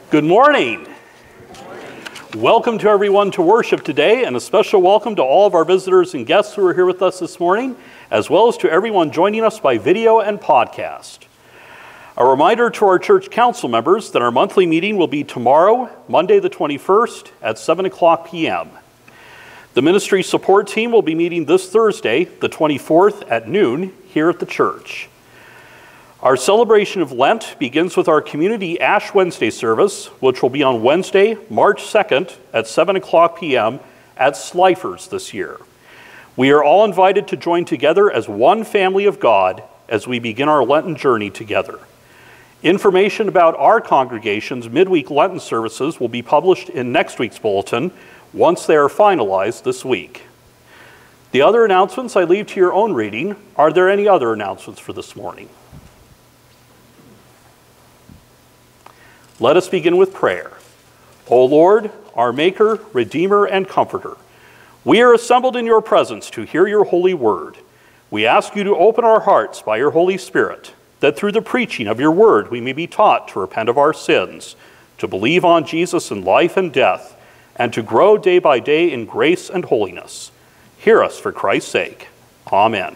Good morning. Welcome to everyone to worship today, and a special welcome to all of our visitors and guests who are here with us this morning, as well as to everyone joining us by video and podcast. A reminder to our church council members that our monthly meeting will be tomorrow, Monday the 21st at 7 o'clock p.m. The ministry support team will be meeting this Thursday, the 24th at noon, here at the church. Our celebration of Lent begins with our community Ash Wednesday service, which will be on Wednesday, March 2nd at 7 o'clock p.m. at Slifers this year. We are all invited to join together as one family of God as we begin our Lenten journey together. Information about our congregation's midweek Lenten services will be published in next week's bulletin once they are finalized this week. The other announcements I leave to your own reading. Are there any other announcements for this morning? Let us begin with prayer. O Lord, our Maker, Redeemer, and Comforter, we are assembled in your presence to hear your holy word. We ask you to open our hearts by your Holy Spirit, that through the preaching of your word we may be taught to repent of our sins, to believe on Jesus in life and death, and to grow day by day in grace and holiness. Hear us for Christ's sake. Amen.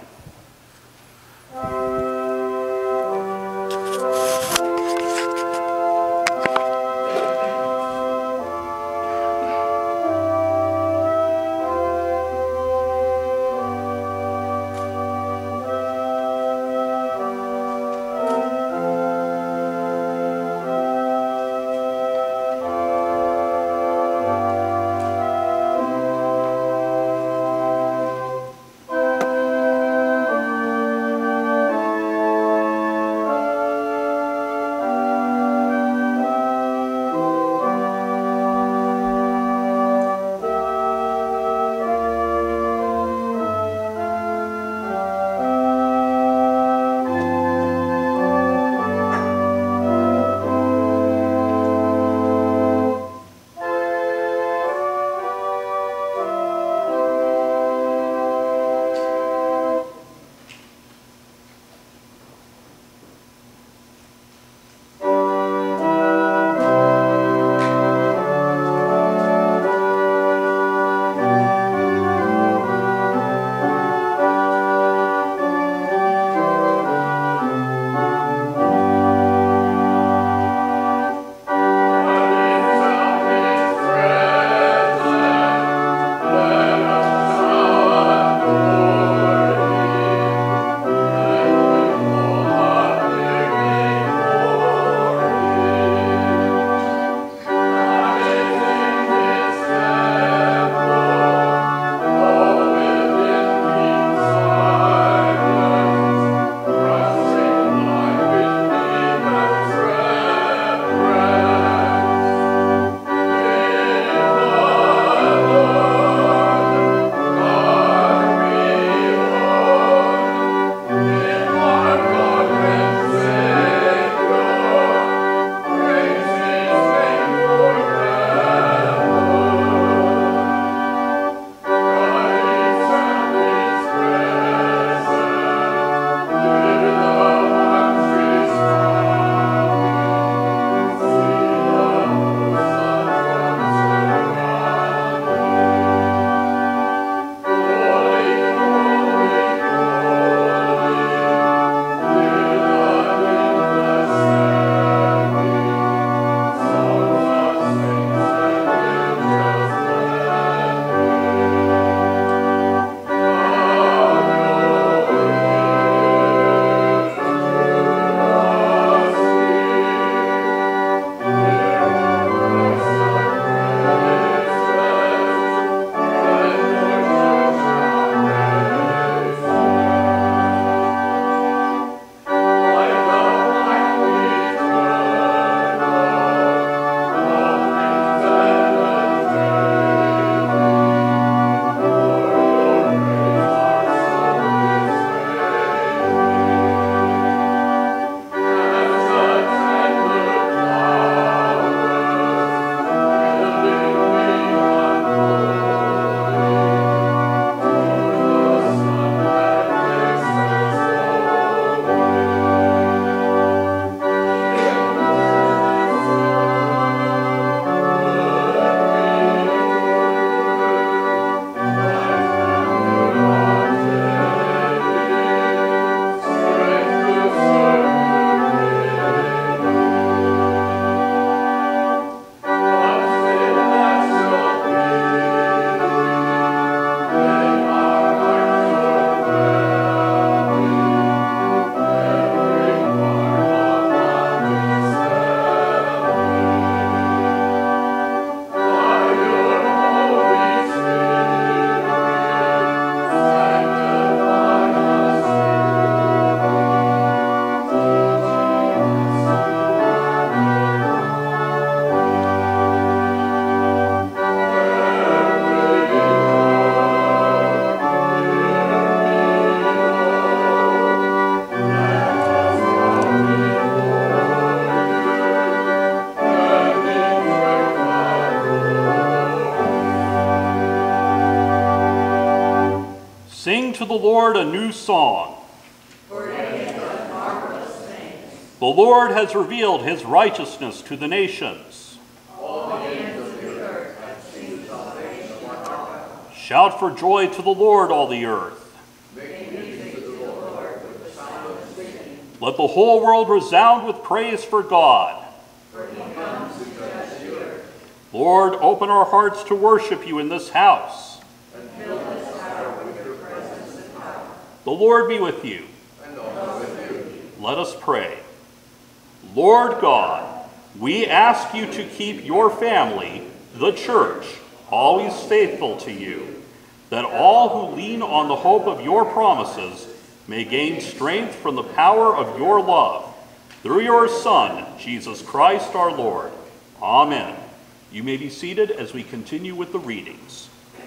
to the Lord a new song. For he has done marvelous things. The Lord has revealed his righteousness to the nations. All the ends of the earth have seen salvation from God. Shout for joy to the Lord, all the earth. Make music to the Lord with the sound of singing. Let the whole world resound with praise for God. For he comes to judge the earth. Lord, open our hearts to worship you in this house. And fill this hour with your presence and power. The Lord be with you. And also with you. Let us pray. Lord God, we ask you to keep your family, the church, always faithful to you, that all who lean on the hope of your promises may gain strength from the power of your love. Through your Son, Jesus Christ our Lord. Amen. You may be seated as we continue with the readings.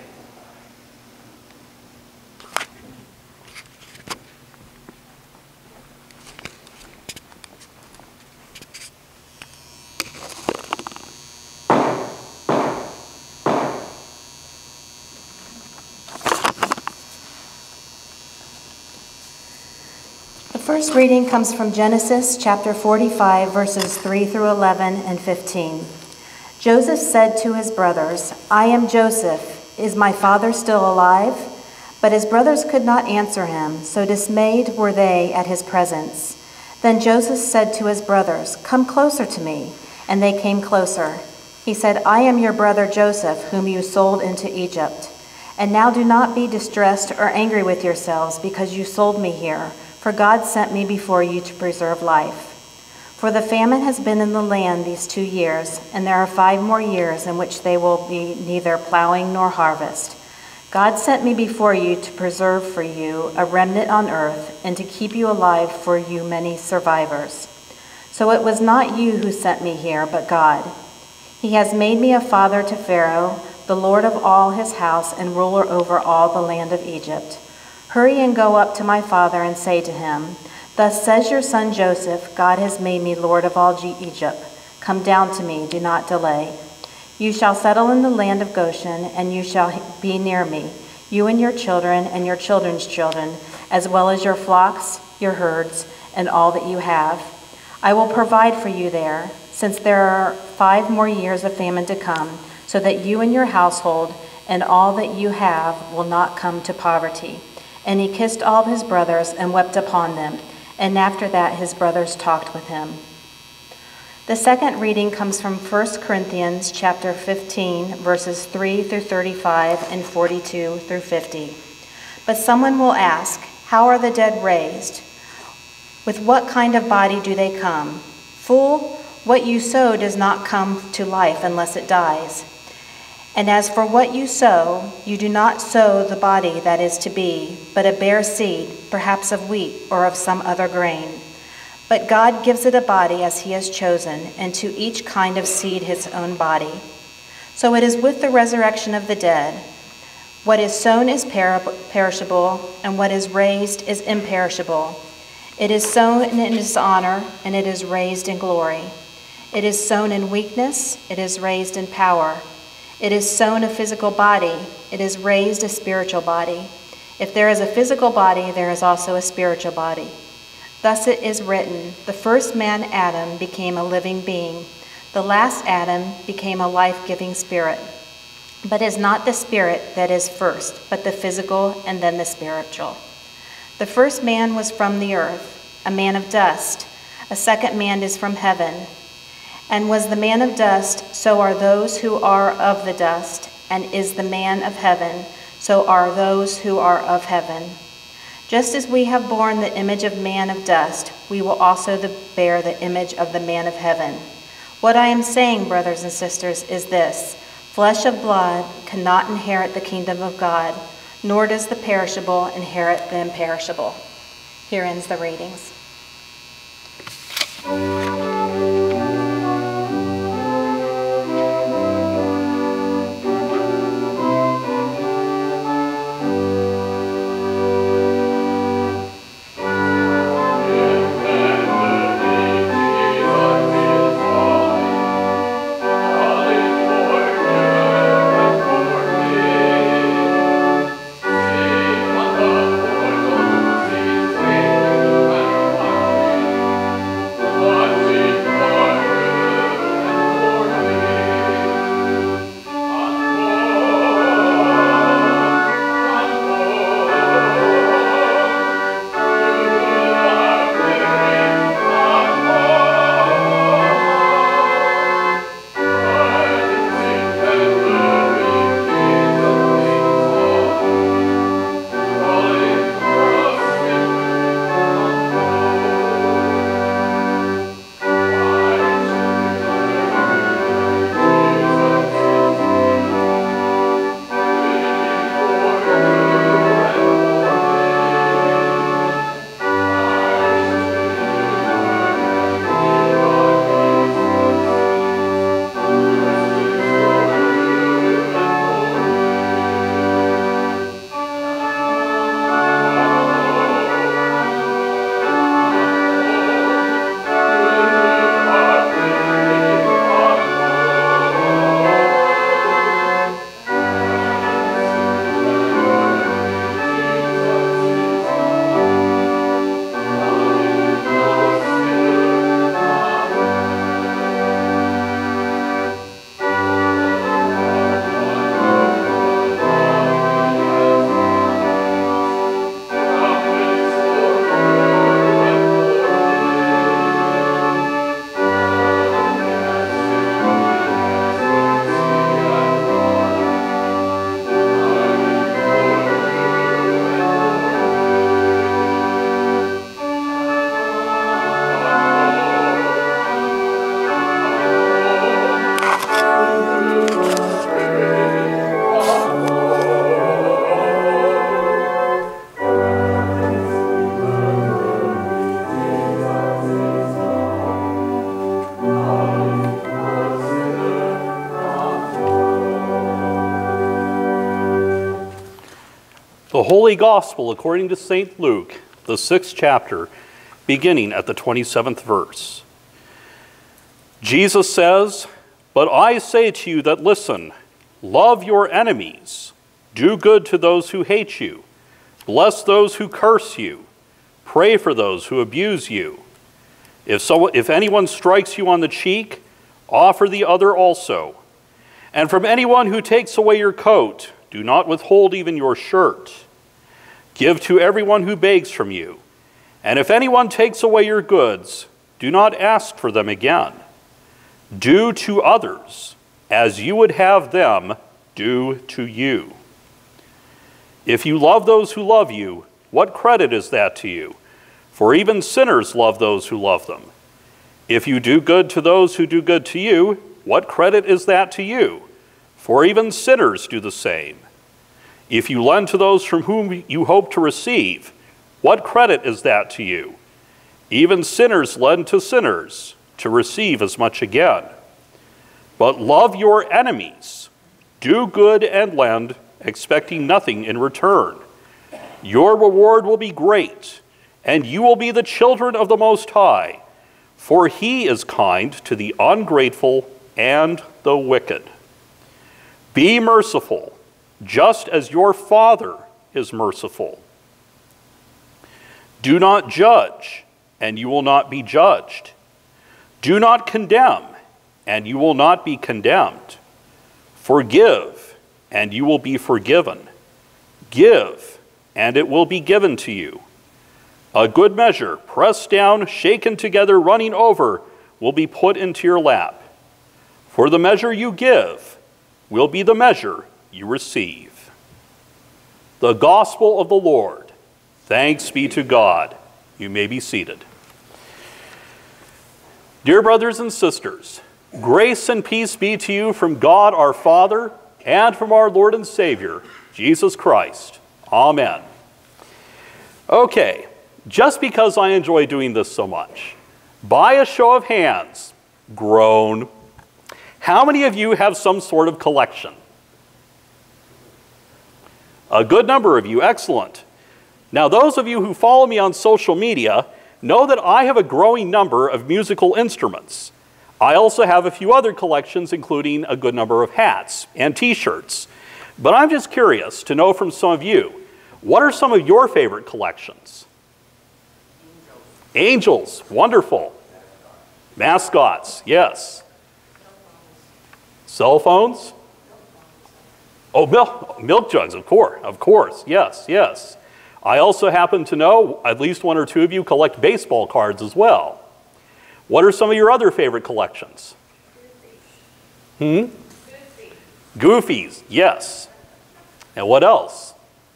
The first reading comes from Genesis chapter 45, verses 3 through 11 and 15. Joseph said to his brothers, "I am Joseph. Is my father still alive?" But his brothers could not answer him, so dismayed were they at his presence. Then Joseph said to his brothers, "Come closer to me." And they came closer. He said, "I am your brother Joseph, whom you sold into Egypt. And now do not be distressed or angry with yourselves because you sold me here, for God sent me before you to preserve life. For the famine has been in the land these 2 years, and there are 5 more years in which they will be neither plowing nor harvest. God sent me before you to preserve for you a remnant on earth and to keep you alive for you many survivors. So it was not you who sent me here, but God. He has made me a father to Pharaoh, the Lord of all his house and ruler over all the land of Egypt. Hurry and go up to my father and say to him, 'Thus says your son Joseph, God has made me Lord of all Egypt. Come down to me, do not delay. You shall settle in the land of Goshen, and you shall be near me, you and your children and your children's children, as well as your flocks, your herds, and all that you have. I will provide for you there, since there are 5 more years of famine to come, so that you and your household and all that you have will not come to poverty.' And he kissed all his brothers and wept upon them. And after that, his brothers talked with him." The second reading comes from 1 Corinthians chapter 15, verses 3 through 35 and 42 through 50. But someone will ask, "How are the dead raised? With what kind of body do they come? Fool, what you sow does not come to life unless it dies. And as for what you sow, you do not sow the body that is to be, but a bare seed, perhaps of wheat or of some other grain. But God gives it a body as he has chosen, and to each kind of seed his own body. So it is with the resurrection of the dead. What is sown is perishable, and what is raised is imperishable. It is sown in dishonor, and it is raised in glory. It is sown in weakness, it is raised in power. It is sown a physical body, it is raised a spiritual body. If there is a physical body, there is also a spiritual body. Thus it is written, the first man, Adam, became a living being. The last Adam became a life-giving spirit. But it is not the spirit that is first, but the physical and then the spiritual. The first man was from the earth, a man of dust. A second man is from heaven. And was the man of dust, so are those who are of the dust. And is the man of heaven, so are those who are of heaven. Just as we have borne the image of man of dust, we will also bear the image of the man of heaven. What I am saying, brothers and sisters, is this: flesh of blood cannot inherit the kingdom of God, nor does the perishable inherit the imperishable. Here ends the readings. Wonderful. Holy Gospel according to St. Luke, the 6th chapter, beginning at the 27th verse. Jesus says, "But I say to you that listen, love your enemies, do good to those who hate you, bless those who curse you, pray for those who abuse you. If anyone strikes you on the cheek, offer the other also. And from anyone who takes away your coat, do not withhold even your shirt. Give to everyone who begs from you. And if anyone takes away your goods, do not ask for them again. Do to others as you would have them do to you. If you love those who love you, what credit is that to you? For even sinners love those who love them. If you do good to those who do good to you, what credit is that to you? For even sinners do the same. If you lend to those from whom you hope to receive, what credit is that to you? Even sinners lend to sinners to receive as much again. But love your enemies, do good and lend, expecting nothing in return. Your reward will be great, and you will be the children of the Most High, for he is kind to the ungrateful and the wicked. Be merciful, just as your Father is merciful. Do not judge, and you will not be judged. Do not condemn, and you will not be condemned. Forgive, and you will be forgiven. Give, and it will be given to you. A good measure, pressed down, shaken together, running over, will be put into your lap. For the measure you give will be the measure you receive." The Gospel of the Lord. Thanks be to God. You may be seated. Dear brothers and sisters, grace and peace be to you from God our Father and from our Lord and Savior, Jesus Christ. Amen. Okay, just because I enjoy doing this so much, by a show of hands, groan, how many of you have some sort of collection? A good number of you, excellent. Now, those of you who follow me on social media know that I have a growing number of musical instruments. I also have a few other collections, including a good number of hats and t-shirts. But I'm just curious to know from some of you, what are some of your favorite collections? Angels, wonderful. Mascots, yes. Cell phones? Oh, milk jugs, of course, yes. I also happen to know at least one or two of you collect baseball cards as well. What are some of your other favorite collections? Goofies, yes. And what else?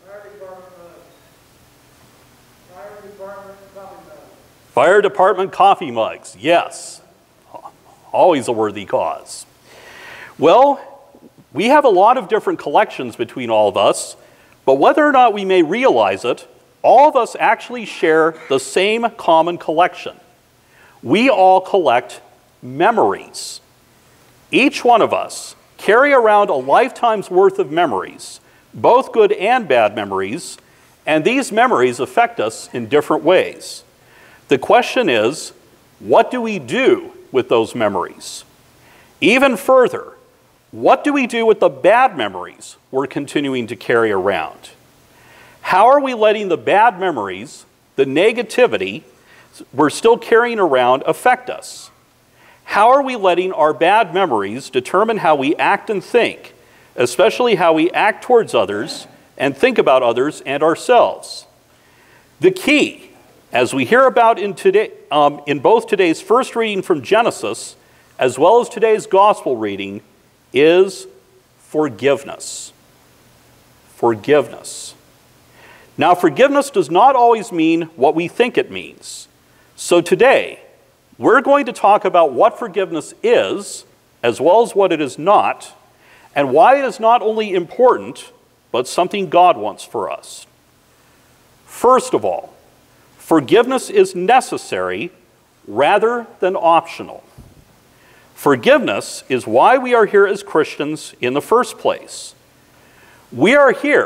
Fire department coffee mugs, yes. Always a worthy cause. Well, we have a lot of different collections between all of us, but whether or not we may realize it, all of us actually share the same common collection. We all collect memories. Each one of us carry around a lifetime's worth of memories, both good and bad memories, and these memories affect us in different ways. The question is, what do we do with those memories? Even further, what do we do with the bad memories we're continuing to carry around? How are we letting the bad memories, the negativity we're still carrying around, affect us? How are we letting our bad memories determine how we act and think, especially how we act towards others and think about others and ourselves? The key, as we hear about in both today's first reading from Genesis as well as today's gospel reading, is forgiveness. Forgiveness. Now, forgiveness does not always mean what we think it means. So today, we're going to talk about what forgiveness is, as well as what it is not, and why it is not only important, but something God wants for us. First of all, forgiveness is necessary rather than optional. Forgiveness is why we are here as Christians in the first place. We are here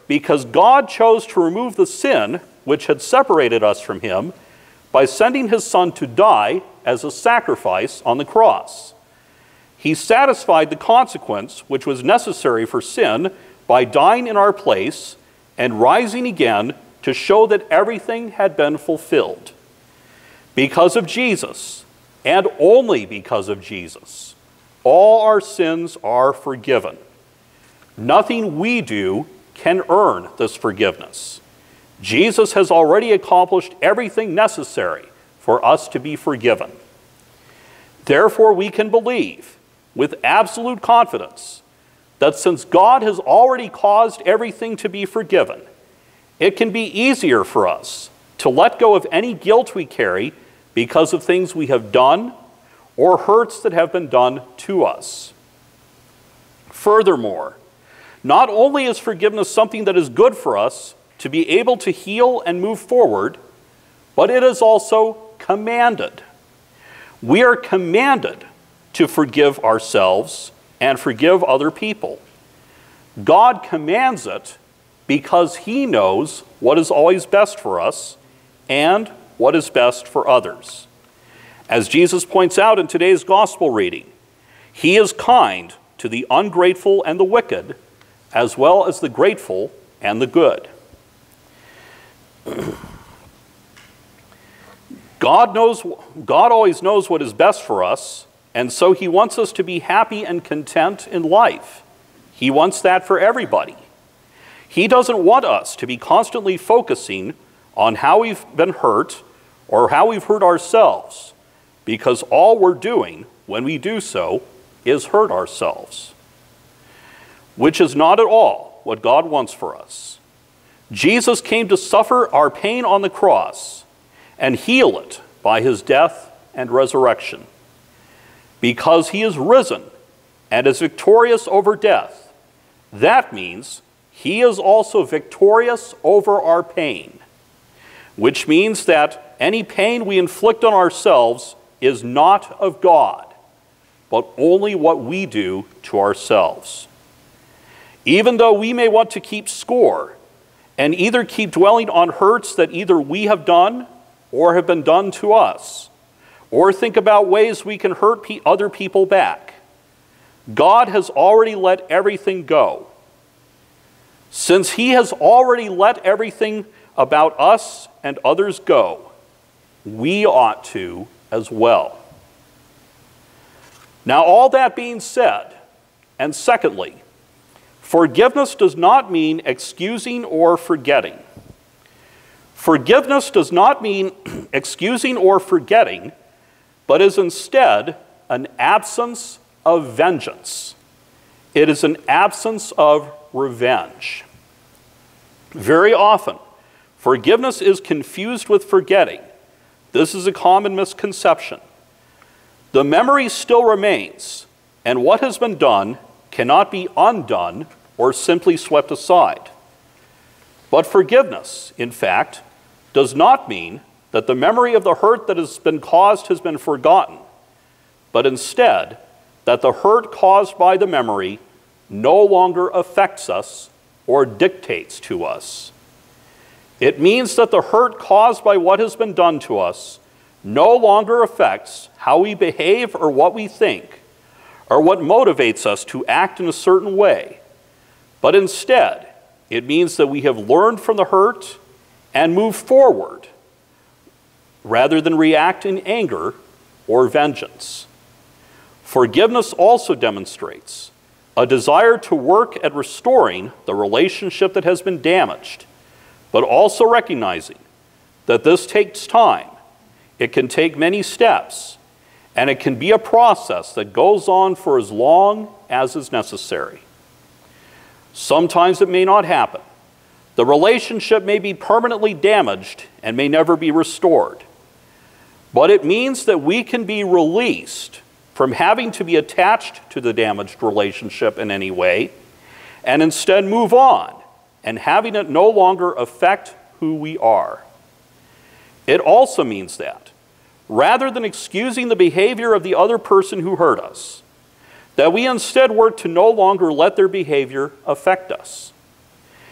because God chose to remove the sin which had separated us from him by sending his Son to die as a sacrifice on the cross. He satisfied the consequence which was necessary for sin by dying in our place and rising again to show that everything had been fulfilled. Because of Jesus, and only because of Jesus, all our sins are forgiven. Nothing we do can earn this forgiveness. Jesus has already accomplished everything necessary for us to be forgiven. Therefore, we can believe with absolute confidence that since God has already caused everything to be forgiven, it can be easier for us to let go of any guilt we carry because of things we have done or hurts that have been done to us. Furthermore, not only is forgiveness something that is good for us to be able to heal and move forward, but it is also commanded. We are commanded to forgive ourselves and forgive other people. God commands it because he knows what is always best for us and what is best for others. As Jesus points out in today's gospel reading, he is kind to the ungrateful and the wicked, as well as the grateful and the good. God always knows what is best for us, and so he wants us to be happy and content in life. He wants that for everybody. He doesn't want us to be constantly focusing on how we've been hurt or how we've hurt ourselves, because all we're doing when we do so is hurt ourselves, which is not at all what God wants for us. Jesus came to suffer our pain on the cross and heal it by his death and resurrection. Because he is risen and is victorious over death, that means he is also victorious over our pain, which means that any pain we inflict on ourselves is not of God, but only what we do to ourselves. Even though we may want to keep score and either keep dwelling on hurts that either we have done or have been done to us, or think about ways we can hurt other people back, God has already let everything go. Since he has already let everything about us and others go, we ought to as well. Now, all that being said, and secondly, forgiveness does not mean excusing or forgetting. Forgiveness does not mean excusing or forgetting, but is instead an absence of vengeance. It is an absence of revenge. Very often, forgiveness is confused with forgetting. This is a common misconception. The memory still remains, and what has been done cannot be undone or simply swept aside. But forgiveness, in fact, does not mean that the memory of the hurt that has been caused has been forgotten, but instead that the hurt caused by the memory no longer affects us or dictates to us. It means that the hurt caused by what has been done to us no longer affects how we behave or what we think, or what motivates us to act in a certain way, but instead it means that we have learned from the hurt and move forward rather than react in anger or vengeance. Forgiveness also demonstrates a desire to work at restoring the relationship that has been damaged, but also recognizing that this takes time. It can take many steps, and it can be a process that goes on for as long as is necessary. Sometimes it may not happen. The relationship may be permanently damaged and may never be restored. But it means that we can be released from having to be attached to the damaged relationship in any way, and instead move on and having it no longer affect who we are. It also means that, rather than excusing the behavior of the other person who hurt us, that we instead work to no longer let their behavior affect us.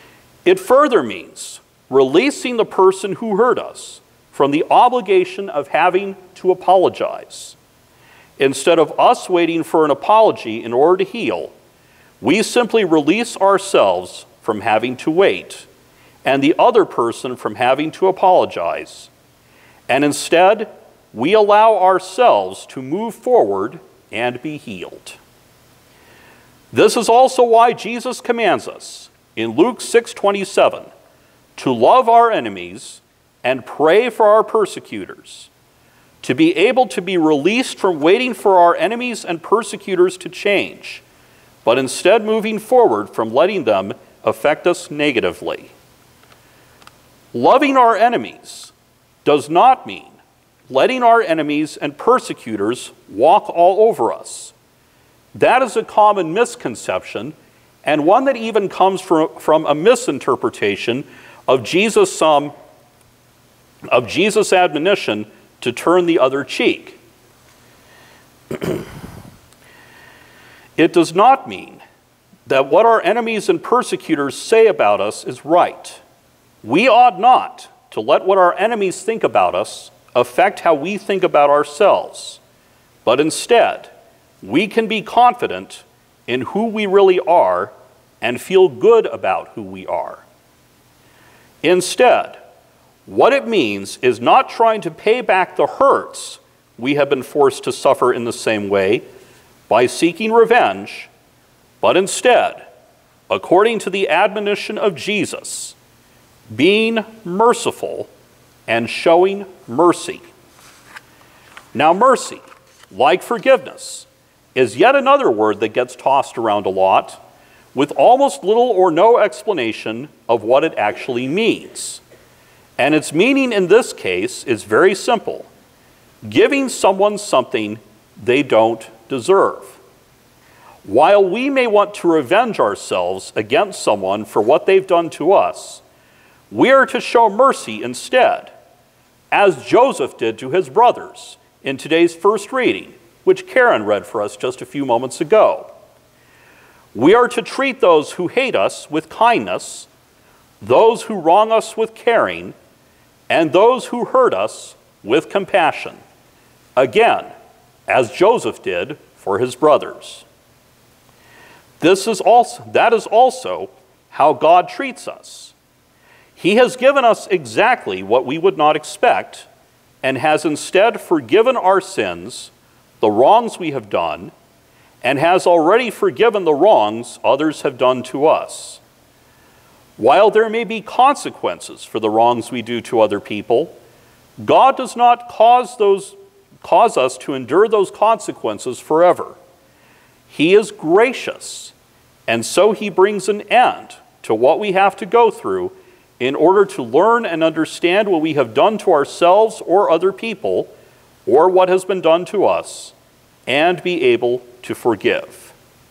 It further means releasing the person who hurt us from the obligation of having to apologize. Instead of us waiting for an apology in order to heal, we simply release ourselves from having to wait and the other person from having to apologize. And instead, we allow ourselves to move forward and be healed. This is also why Jesus commands us in Luke 6:27 to love our enemies and pray for our persecutors, to be able to be released from waiting for our enemies and persecutors to change, but instead moving forward from letting them affect us negatively. Loving our enemies does not mean letting our enemies and persecutors walk all over us. That is a common misconception, and one that even comes from a misinterpretation of Jesus' admonition to turn the other cheek. It does not mean that what our enemies and persecutors say about us is right. We ought not to let what our enemies think about us affect how we think about ourselves, but instead, we can be confident in who we really are and feel good about who we are. Instead, what it means is not trying to pay back the hurts we have been forced to suffer in the same way by seeking revenge, but instead, according to the admonition of Jesus, being merciful and showing mercy. Now, mercy, like forgiveness, is yet another word that gets tossed around a lot with almost little or no explanation of what it actually means. And its meaning in this case is very simple: giving someone something they don't deserve. While we may want to revenge ourselves against someone for what they've done to us, we are to show mercy instead, as Joseph did to his brothers in today's first reading, which Karen read for us just a few moments ago. We are to treat those who hate us with kindness, those who wrong us with caring, and those who hurt us with compassion. Again, as Joseph did for his brothers. That is also how God treats us. He has given us exactly what we would not expect, and has instead forgiven our sins, the wrongs we have done, and has already forgiven the wrongs others have done to us. While there may be consequences for the wrongs we do to other people, God does not cause us to endure those consequences forever. He is gracious, and so he brings an end to what we have to go through in order to learn and understand what we have done to ourselves or other people, or what has been done to us, and be able to forgive.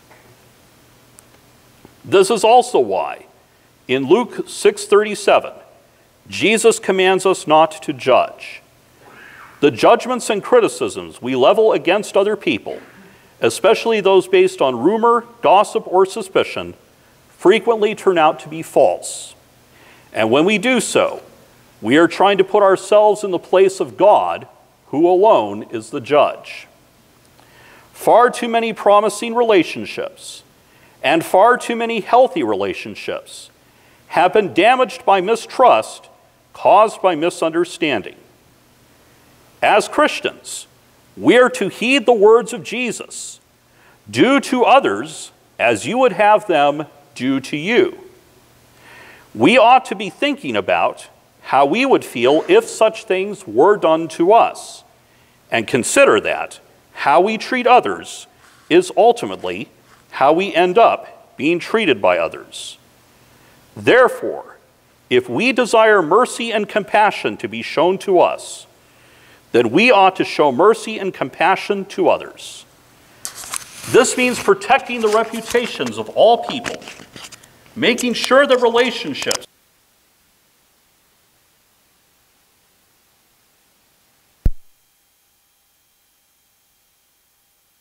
This is also why, in Luke 6:37, Jesus commands us not to judge. The judgments and criticisms we level against other people, especially those based on rumor, gossip, or suspicion, frequently turn out to be false. And when we do so, we are trying to put ourselves in the place of God, who alone is the judge. Far too many promising relationships and far too many healthy relationships have been damaged by mistrust caused by misunderstanding. As Christians, we are to heed the words of Jesus: do to others as you would have them do to you. We ought to be thinking about how we would feel if such things were done to us, and consider that how we treat others is ultimately how we end up being treated by others. Therefore, if we desire mercy and compassion to be shown to us, then we ought to show mercy and compassion to others. This means protecting the reputations of all people, making sure that relationships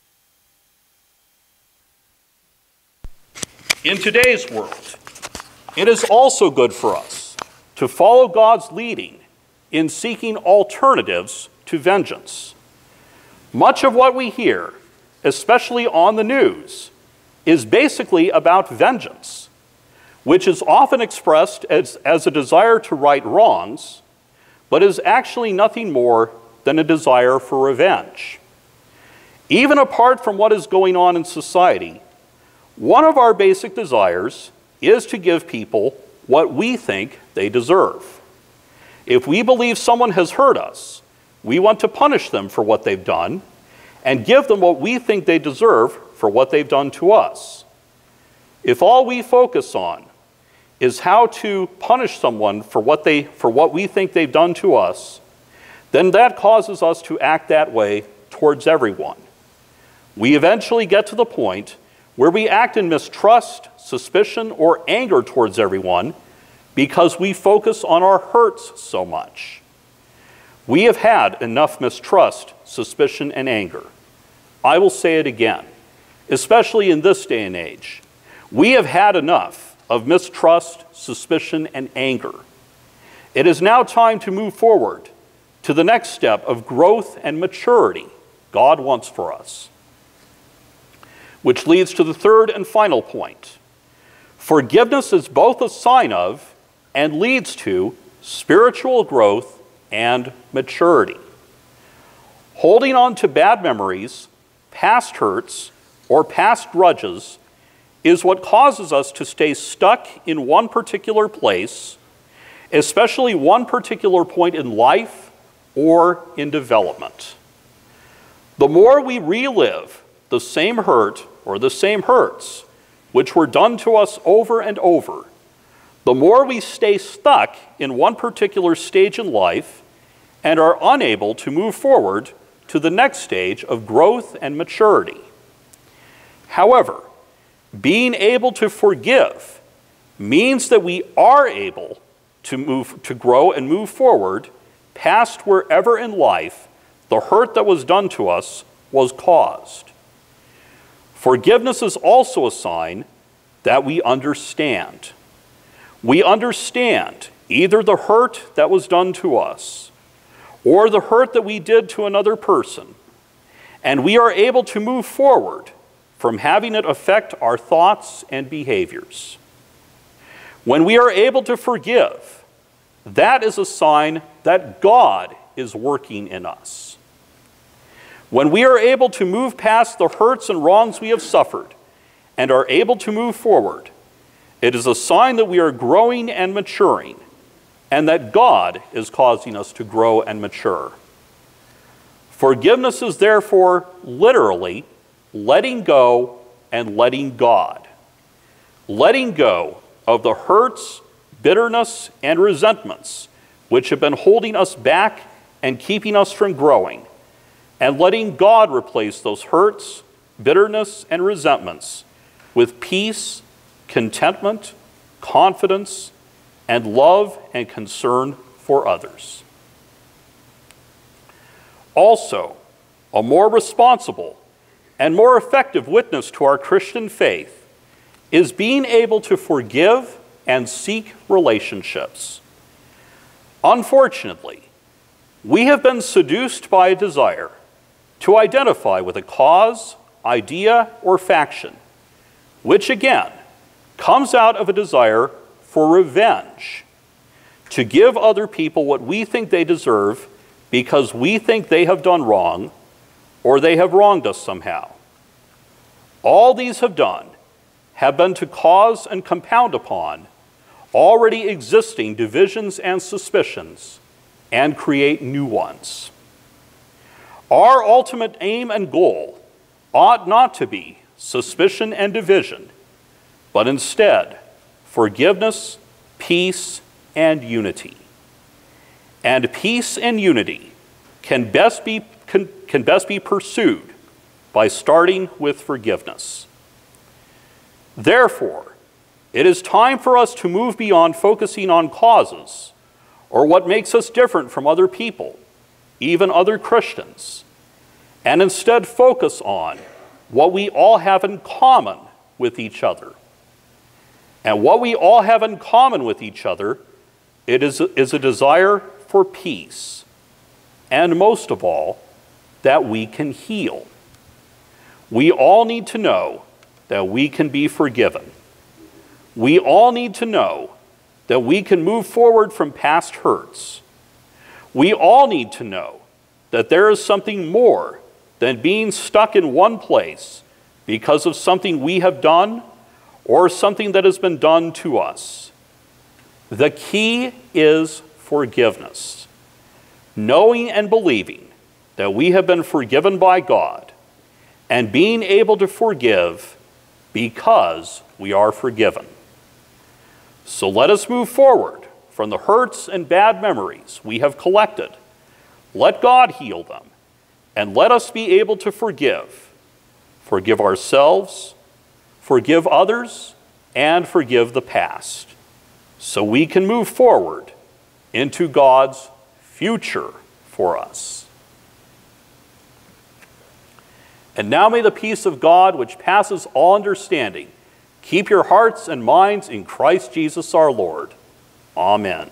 in today's world, it is also good for us to follow God's leading in seeking alternatives to vengeance. Much of what we hear, especially on the news, is basically about vengeance, which is often expressed as a desire to right wrongs, but is actually nothing more than a desire for revenge. Even apart from what is going on in society, one of our basic desires is to give people what we think they deserve. If we believe someone has hurt us, we want to punish them for what they've done and give them what we think they deserve for what they've done to us. If all we focus on is how to punish someone for what we think they've done to us, then that causes us to act that way towards everyone. We eventually get to the point where we act in mistrust, suspicion, or anger towards everyone because we focus on our hurts so much. We have had enough mistrust, suspicion, and anger. I will say it again, especially in this day and age. We have had enough of mistrust, suspicion, and anger. It is now time to move forward to the next step of growth and maturity God wants for us. Which leads to the third and final point. Forgiveness is both a sign of and leads to spiritual growth and maturity. Holding on to bad memories, past hurts, or past grudges is what causes us to stay stuck in one particular place, especially one particular point in life or in development. The more we relive the same hurt or the same hurts which were done to us over and over, the more we stay stuck in one particular stage in life and are unable to move forward to the next stage of growth and maturity. However, being able to forgive means that we are able to grow and move forward past wherever in life the hurt that was done to us was caused. Forgiveness is also a sign that we understand. We understand either the hurt that was done to us or the hurt that we did to another person, and we are able to move forward from having it affect our thoughts and behaviors. When we are able to forgive, that is a sign that God is working in us. When we are able to move past the hurts and wrongs we have suffered and are able to move forward, it is a sign that we are growing and maturing and that God is causing us to grow and mature. Forgiveness is therefore literally letting go and letting God. Letting go of the hurts, bitterness, and resentments which have been holding us back and keeping us from growing, and letting God replace those hurts, bitterness, and resentments with peace, contentment, confidence, and love and concern for others. Also, a more responsible and more effective witness to our Christian faith is being able to forgive and seek relationships. Unfortunately, we have been seduced by a desire to identify with a cause, idea, or faction, which again comes out of a desire for revenge, to give other people what we think they deserve because we think they have done wrong or they have wronged us somehow. All these have been to cause and compound upon already existing divisions and suspicions and create new ones. Our ultimate aim and goal ought not to be suspicion and division, but instead forgiveness, peace, and unity. And peace and unity can best be pursued by starting with forgiveness. Therefore, it is time for us to move beyond focusing on causes or what makes us different from other people, even other Christians, and instead focus on what we all have in common with each other. And what we all have in common with each other, it is a desire for peace. And most of all, that we can heal. We all need to know that we can be forgiven. We all need to know that we can move forward from past hurts. We all need to know that there is something more than being stuck in one place because of something we have done or something that has been done to us. The key is forgiveness. Knowing and believing that we have been forgiven by God and being able to forgive because we are forgiven. So let us move forward from the hurts and bad memories we have collected. Let God heal them, and let us be able to forgive. Forgive ourselves, forgive others, and forgive the past, so we can move forward into God's future for us. And now may the peace of God, which passes all understanding, keep your hearts and minds in Christ Jesus our Lord. Amen.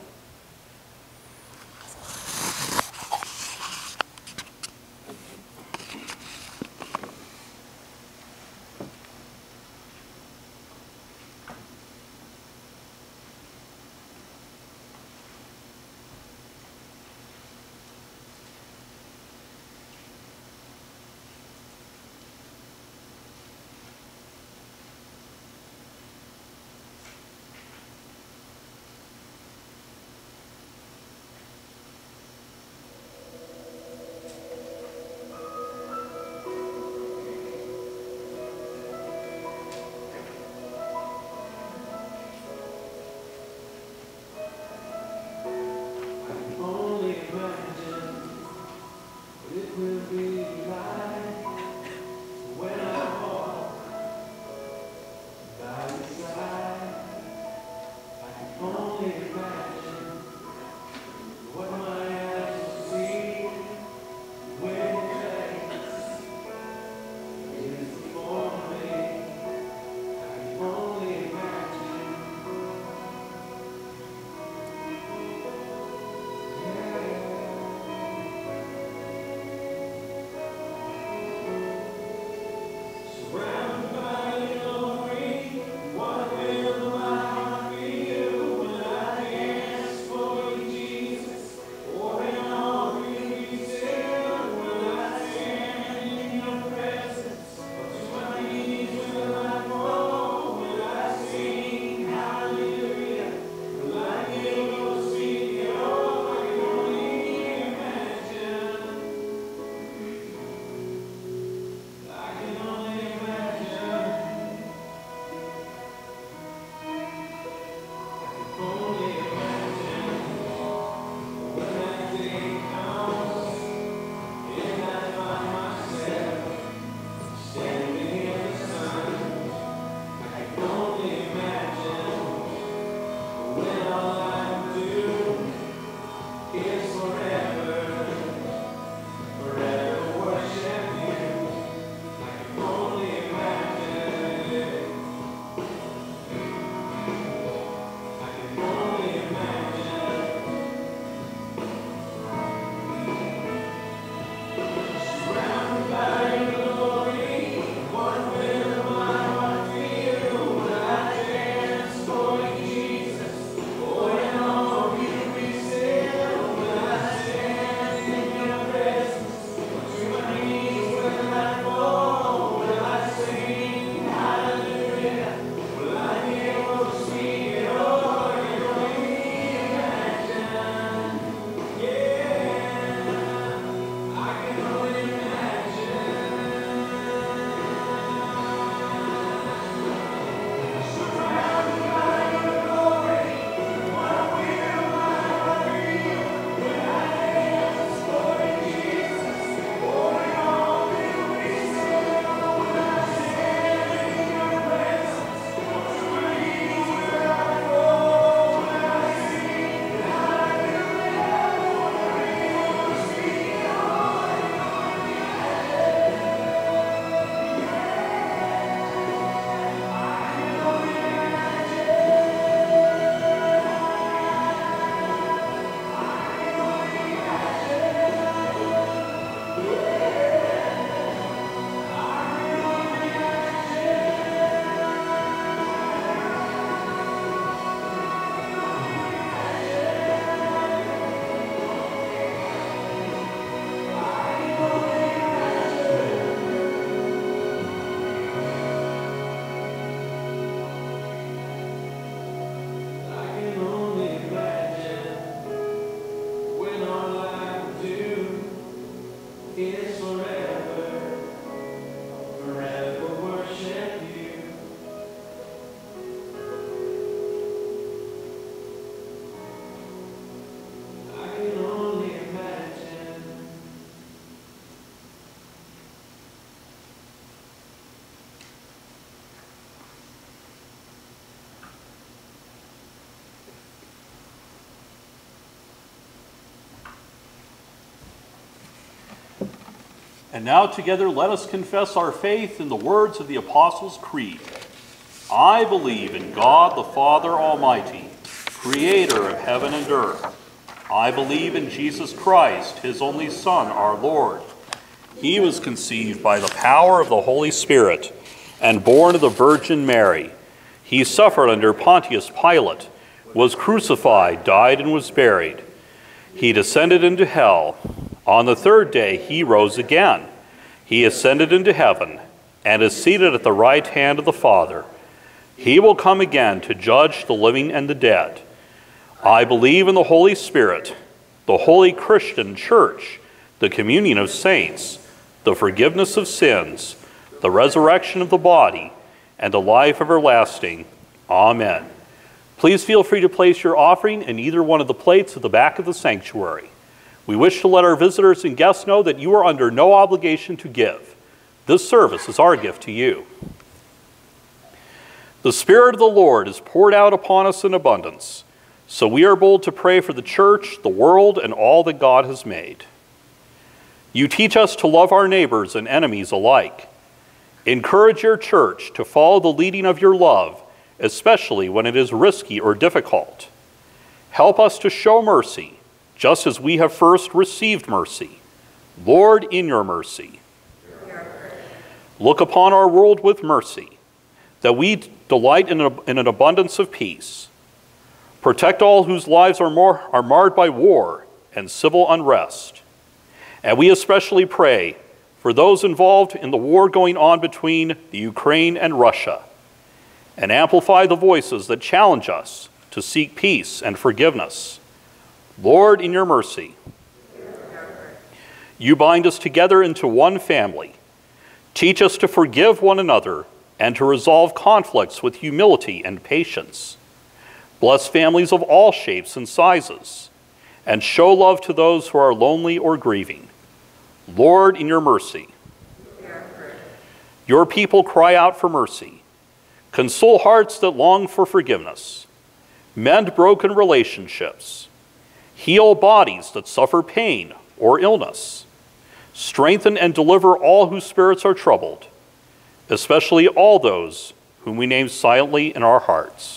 And now together let us confess our faith in the words of the Apostles' Creed. I believe in God the Father Almighty, creator of heaven and earth. I believe in Jesus Christ, his only Son, our Lord. He was conceived by the power of the Holy Spirit and born of the Virgin Mary. He suffered under Pontius Pilate, was crucified, died, and was buried. He descended into hell. On the third day he rose again. He ascended into heaven and is seated at the right hand of the Father. He will come again to judge the living and the dead. I believe in the Holy Spirit, the holy Christian church, the communion of saints, the forgiveness of sins, the resurrection of the body, and the life everlasting. Amen. Please feel free to place your offering in either one of the plates at the back of the sanctuary. We wish to let our visitors and guests know that you are under no obligation to give. This service is our gift to you. The Spirit of the Lord is poured out upon us in abundance, so we are bold to pray for the church, the world, and all that God has made. You teach us to love our neighbors and enemies alike. Encourage your church to follow the leading of your love, especially when it is risky or difficult. Help us to show mercy, just as we have first received mercy. Lord, in your mercy. Look upon our world with mercy, that we delight in an abundance of peace. Protect all whose lives are marred by war and civil unrest. And we especially pray for those involved in the war going on between the Ukraine and Russia, and amplify the voices that challenge us to seek peace and forgiveness. Lord, in your mercy. You bind us together into one family. Teach us to forgive one another and to resolve conflicts with humility and patience. Bless families of all shapes and sizes, and show love to those who are lonely or grieving. Lord, in your mercy. Your people cry out for mercy. Console hearts that long for forgiveness. Mend broken relationships. Heal bodies that suffer pain or illness. Strengthen and deliver all whose spirits are troubled, especially all those whom we name silently in our hearts.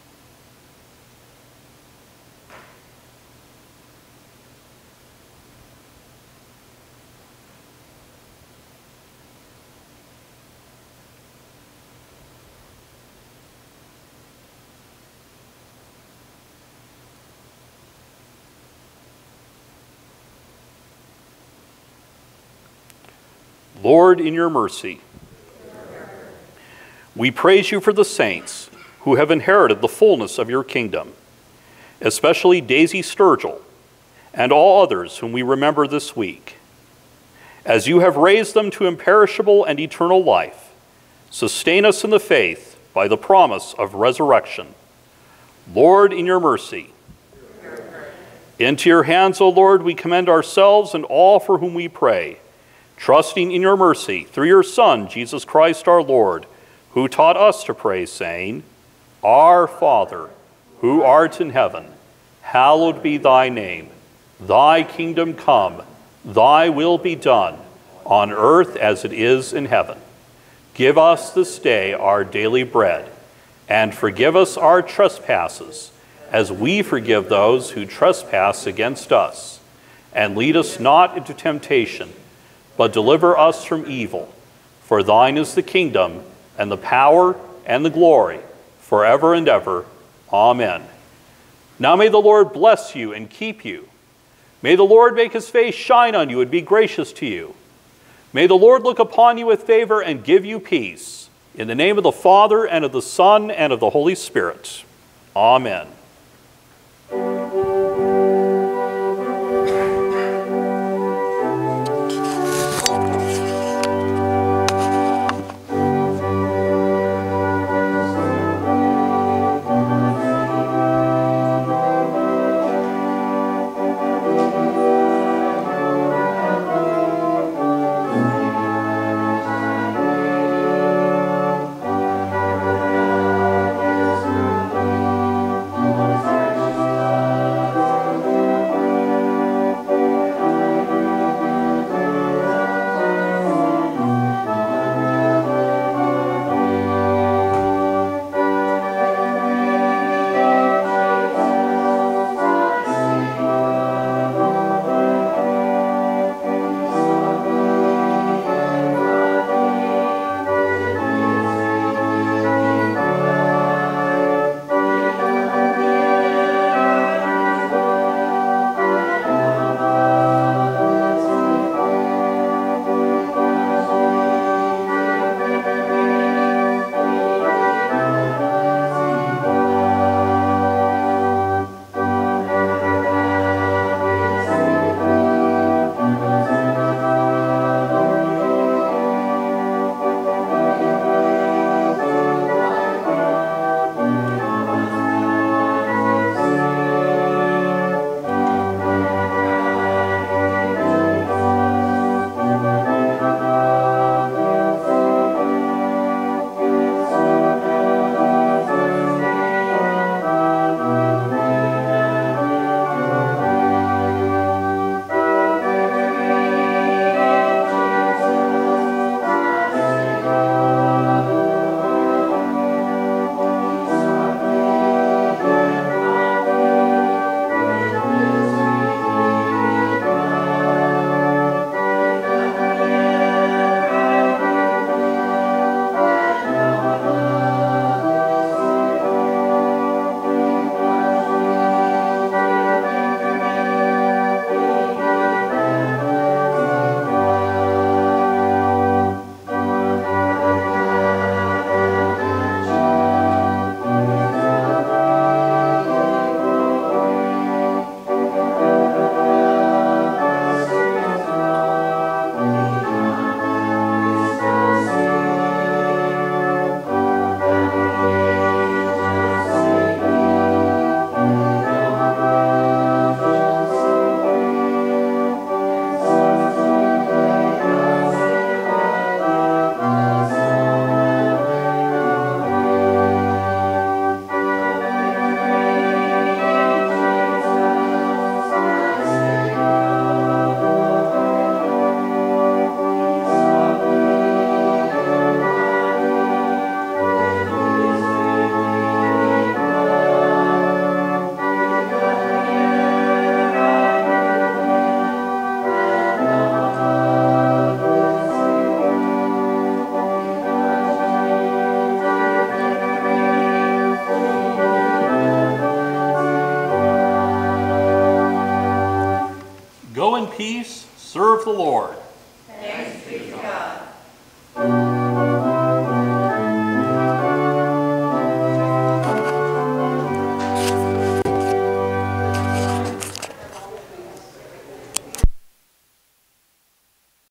Lord, in your mercy. We praise you for the saints who have inherited the fullness of your kingdom, especially Daisy Sturgill and all others whom we remember this week. As you have raised them to imperishable and eternal life, sustain us in the faith by the promise of resurrection. Lord, in your mercy. Into your hands, O Lord, we commend ourselves and all for whom we pray, trusting in your mercy through your Son, Jesus Christ our Lord, who taught us to pray, saying, Our Father, who art in heaven, hallowed be thy name. Thy kingdom come, thy will be done, on earth as it is in heaven. Give us this day our daily bread, and forgive us our trespasses, as we forgive those who trespass against us. And lead us not into temptation, but deliver us from evil. For thine is the kingdom, and the power, and the glory, forever and ever. Amen. Now may the Lord bless you and keep you. May the Lord make his face shine on you and be gracious to you. May the Lord look upon you with favor and give you peace. In the name of the Father, and of the Son, and of the Holy Spirit. Amen. of the Lord.